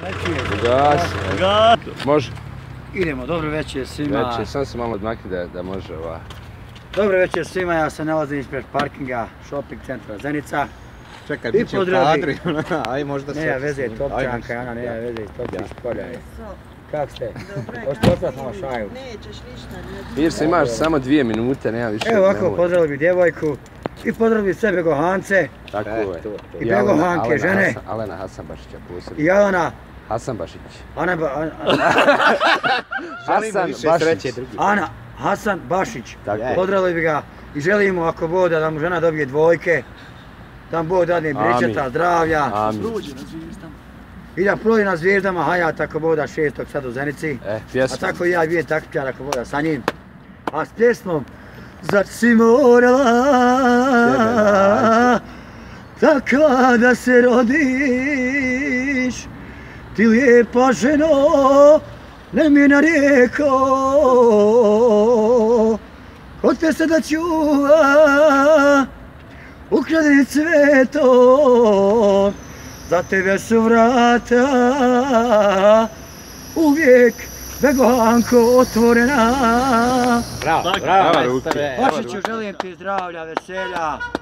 Gas. Može. Idemo, dobro večer svima. Večer, sam se malo odmakni da može ova. Dobro večer svima, ja se nalazim ispred parkinga shopping centra Zenica. Čekaj, bit će u kadri, aj možda se... Nema veze, Topčanka, Ana, nema veze, Topčić polja je. Kako ste? Hoćete otvat malo šaju? Nećeš ništa, ne. Mirsa, imaš samo 2 minute, nema više. Evo ovako, pozdravili bi djevojku i pozdravili bi sve Begohance. Tako je. I Begohanke, žene. Alena Hasanbašića posebno. I Alena. Hasanbašić. Ana Hasanbašić. Pozdravili bi ga i želimo ako Bog da mu žena dobije dvojke. Da mu Bog dadne brećeta, zdravlja. I da prođe na zvijezdama Hayat ako Bog da 6. sad u Zenici. A tako i ja bijem takmičar ako Bog da sa njim. A s pjesmom zar si morala takva da se rodiš, ti lijepa ženo, nemina rijeko, kod te se da čuva, ukradi cveto, za tebe su vrata uvijek Begohanko otvorena. Bravo, bravo. Bašiću, želim ti zdravlja, veselja.